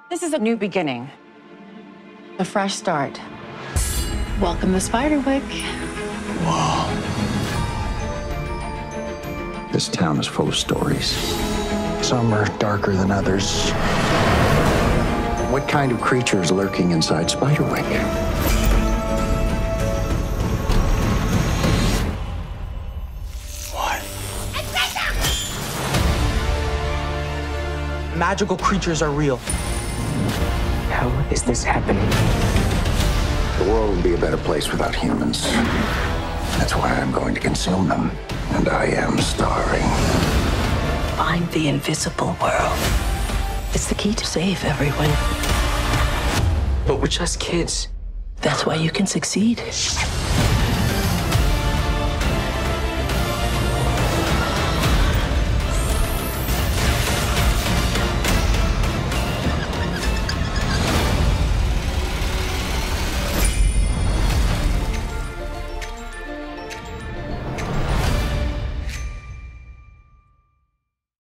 This is a new beginning. A fresh start. Welcome to Spiderwick. Wow. This town is full of stories. Some are darker than others. What kind of creature is lurking inside Spiderwick? What? Magical creatures are real. How is this happening? The world would be a better place without humans. That's why I'm going to consume them. And I am starving. Find the invisible world. It's the key to save everyone. But we're just kids. That's why you can succeed.